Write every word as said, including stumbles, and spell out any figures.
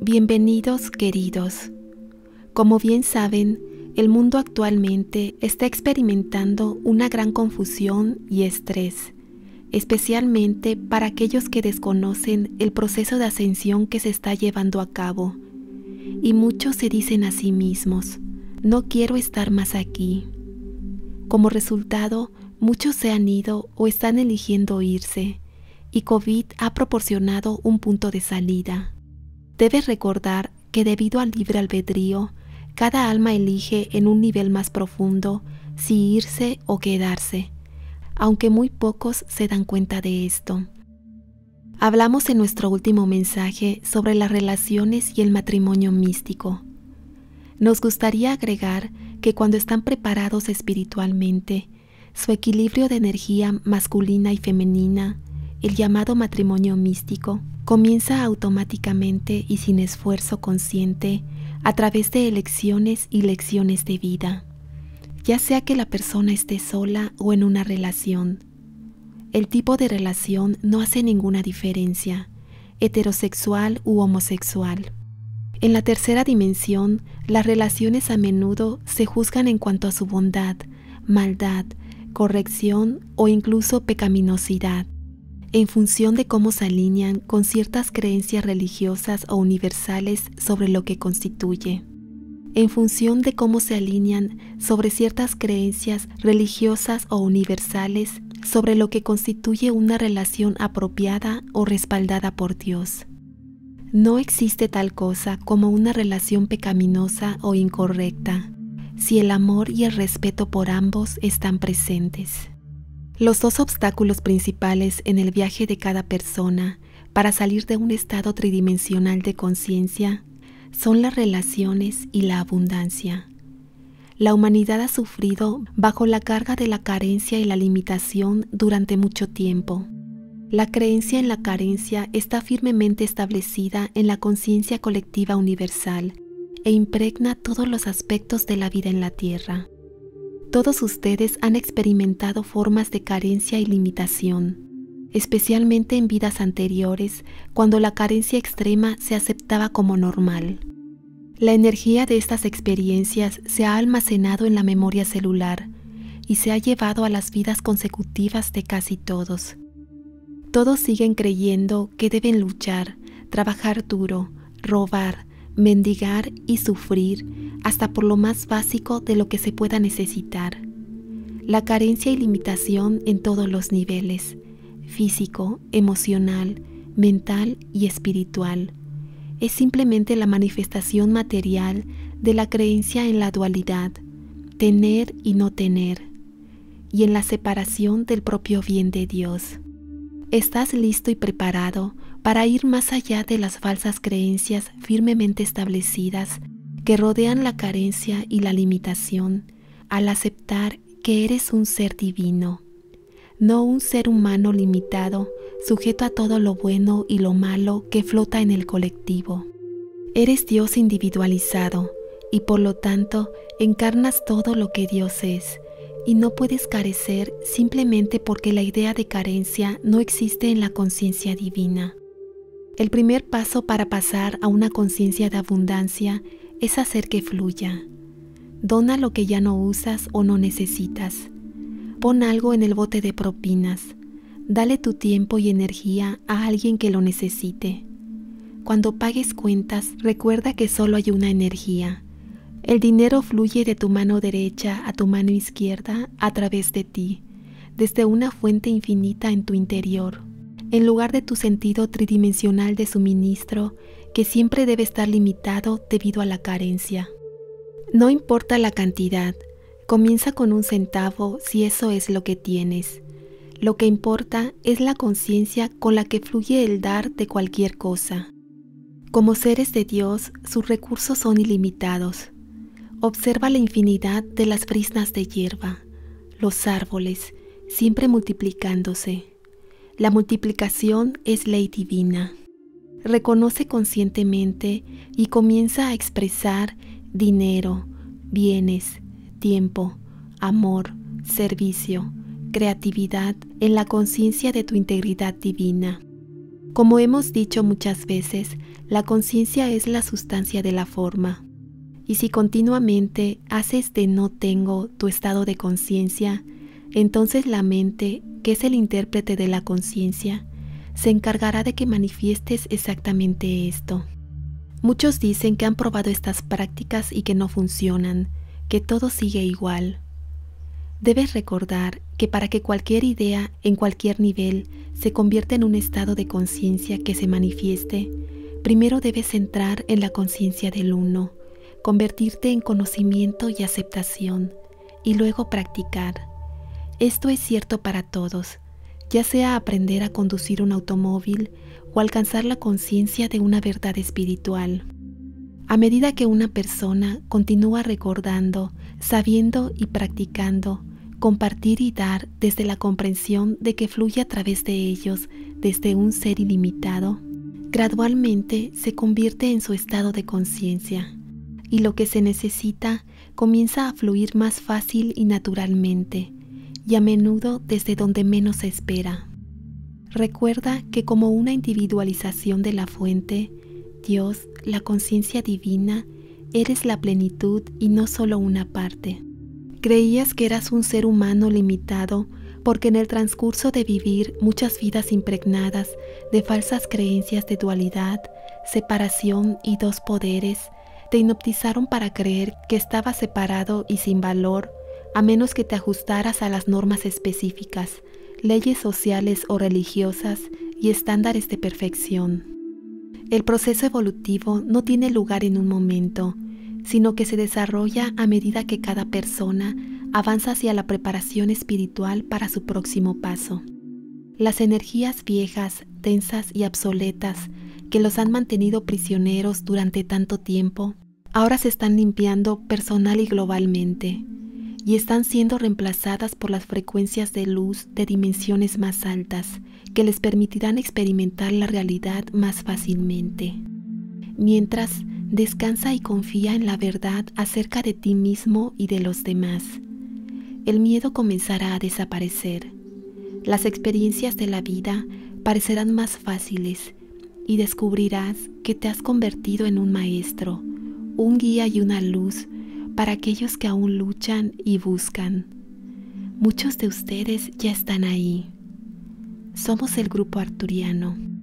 Bienvenidos, queridos. Como bien saben, el mundo actualmente está experimentando una gran confusión y estrés, especialmente para aquellos que desconocen el proceso de ascensión que se está llevando a cabo. Y muchos se dicen a sí mismos, no quiero estar más aquí. Como resultado, muchos se han ido o están eligiendo irse, y COVID ha proporcionado un punto de salida. Debes recordar que debido al libre albedrío, cada alma elige en un nivel más profundo si irse o quedarse, aunque muy pocos se dan cuenta de esto. Hablamos en nuestro último mensaje sobre las relaciones y el matrimonio místico. Nos gustaría agregar que cuando están preparados espiritualmente, su equilibrio de energía masculina y femenina, el llamado matrimonio místico, comienza automáticamente y sin esfuerzo consciente a través de elecciones y lecciones de vida, ya sea que la persona esté sola o en una relación. El tipo de relación no hace ninguna diferencia, heterosexual u homosexual. En la tercera dimensión, las relaciones a menudo se juzgan en cuanto a su bondad, maldad, corrección o incluso pecaminosidad, en función de cómo se alinean con ciertas creencias religiosas o universales sobre lo que constituye. En función de cómo se alinean sobre ciertas creencias religiosas o universales sobre lo que constituye una relación apropiada o respaldada por Dios. No existe tal cosa como una relación pecaminosa o incorrecta, si el amor y el respeto por ambos están presentes. Los dos obstáculos principales en el viaje de cada persona para salir de un estado tridimensional de conciencia son las relaciones y la abundancia. La humanidad ha sufrido bajo la carga de la carencia y la limitación durante mucho tiempo. La creencia en la carencia está firmemente establecida en la conciencia colectiva universal e impregna todos los aspectos de la vida en la Tierra. Todos ustedes han experimentado formas de carencia y limitación, especialmente en vidas anteriores, cuando la carencia extrema se aceptaba como normal. La energía de estas experiencias se ha almacenado en la memoria celular y se ha llevado a las vidas consecutivas de casi todos. Todos siguen creyendo que deben luchar, trabajar duro, robar, mendigar y sufrir hasta por lo más básico de lo que se pueda necesitar. La carencia y limitación en todos los niveles, físico, emocional, mental y espiritual, es simplemente la manifestación material de la creencia en la dualidad, tener y no tener, y en la separación del propio bien de Dios. ¿Estás listo y preparado para ir más allá de las falsas creencias firmemente establecidas que rodean la carencia y la limitación al aceptar que eres un ser divino, no un ser humano limitado, sujeto a todo lo bueno y lo malo que flota en el colectivo? Eres Dios individualizado y por lo tanto encarnas todo lo que Dios es, y no puedes carecer simplemente porque la idea de carencia no existe en la conciencia divina. El primer paso para pasar a una conciencia de abundancia es hacer que fluya. Dona lo que ya no usas o no necesitas. Pon algo en el bote de propinas. Dale tu tiempo y energía a alguien que lo necesite. Cuando pagues cuentas, recuerda que solo hay una energía. El dinero fluye de tu mano derecha a tu mano izquierda a través de ti, desde una fuente infinita en tu interior, en lugar de tu sentido tridimensional de suministro, que siempre debe estar limitado debido a la carencia. No importa la cantidad, comienza con un centavo si eso es lo que tienes. Lo que importa es la conciencia con la que fluye el dar de cualquier cosa. Como seres de Dios, sus recursos son ilimitados. Observa la infinidad de las brisnas de hierba, los árboles, siempre multiplicándose. La multiplicación es ley divina. Reconoce conscientemente y comienza a expresar dinero, bienes, tiempo, amor, servicio, creatividad en la conciencia de tu integridad divina. Como hemos dicho muchas veces, la conciencia es la sustancia de la forma. Y si continuamente haces de no tengo tu estado de conciencia, entonces la mente, que es el intérprete de la conciencia, se encargará de que manifiestes exactamente esto. Muchos dicen que han probado estas prácticas y que no funcionan, que todo sigue igual. Debes recordar que para que cualquier idea en cualquier nivel se convierta en un estado de conciencia que se manifieste, primero debes entrar en la conciencia del uno, convertirte en conocimiento y aceptación, y luego practicar. Esto es cierto para todos, ya sea aprender a conducir un automóvil o alcanzar la conciencia de una verdad espiritual. A medida que una persona continúa recordando, sabiendo y practicando, compartir y dar desde la comprensión de que fluye a través de ellos desde un ser ilimitado, gradualmente se convierte en su estado de conciencia, y lo que se necesita comienza a fluir más fácil y naturalmente, y a menudo desde donde menos se espera. Recuerda que como una individualización de la fuente, Dios, la conciencia divina, eres la plenitud y no solo una parte. Creías que eras un ser humano limitado porque en el transcurso de vivir muchas vidas impregnadas de falsas creencias de dualidad, separación y dos poderes, te hipnotizaron para creer que estabas separado y sin valor, a menos que te ajustaras a las normas específicas, leyes sociales o religiosas y estándares de perfección. El proceso evolutivo no tiene lugar en un momento, sino que se desarrolla a medida que cada persona avanza hacia la preparación espiritual para su próximo paso. Las energías viejas, densas y obsoletas que los han mantenido prisioneros durante tanto tiempo, ahora se están limpiando personal y globalmente, y están siendo reemplazadas por las frecuencias de luz de dimensiones más altas, que les permitirán experimentar la realidad más fácilmente. Mientras, descansa y confía en la verdad acerca de ti mismo y de los demás. El miedo comenzará a desaparecer. Las experiencias de la vida parecerán más fáciles y descubrirás que te has convertido en un maestro, un guía y una luz para aquellos que aún luchan y buscan. Muchos de ustedes ya están ahí. Somos el grupo arturiano.